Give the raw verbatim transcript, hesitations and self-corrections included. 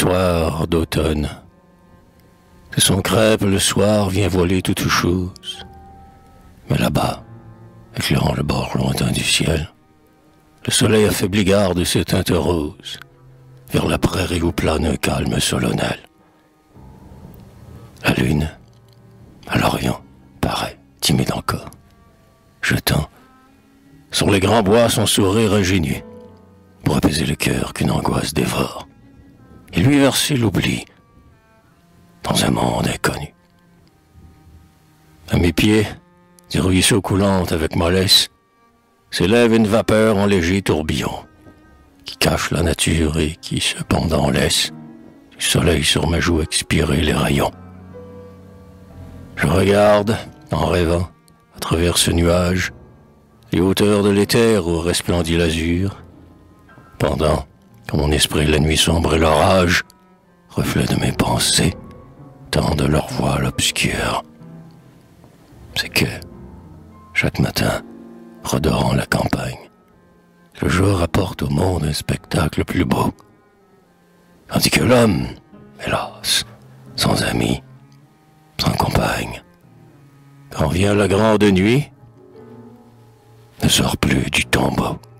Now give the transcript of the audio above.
soir d'automne. De son crêpe le soir vient voiler toute chose. Mais là-bas, éclairant le bord lointain du ciel, le soleil affaibli garde ses teintes roses, vers la prairie où plane un calme solennel. La lune, à l'orient, paraît timide encore, jetant sur les grands bois son sourire ingénu, pour apaiser le cœur qu'une angoisse dévore, et lui verser l'oubli dans un monde inconnu. À mes pieds, des ruisseaux coulant avec mollesse, s'élève une vapeur en léger tourbillon, qui cache la nature et qui cependant laisse du soleil sur ma joue expirer les rayons. Je regarde, en rêvant, à travers ce nuage, les hauteurs de l'éther où resplendit l'azur, pendant que mon esprit la nuit sombre et l'orage, reflet de mes pensées, tendent leur voile obscur. C'est que, chaque matin, redorant la campagne, le jour apporte au monde un spectacle plus beau, tandis que l'homme, hélas, sans amis, sans compagne, quand vient la grande nuit, ne sort plus du tombeau.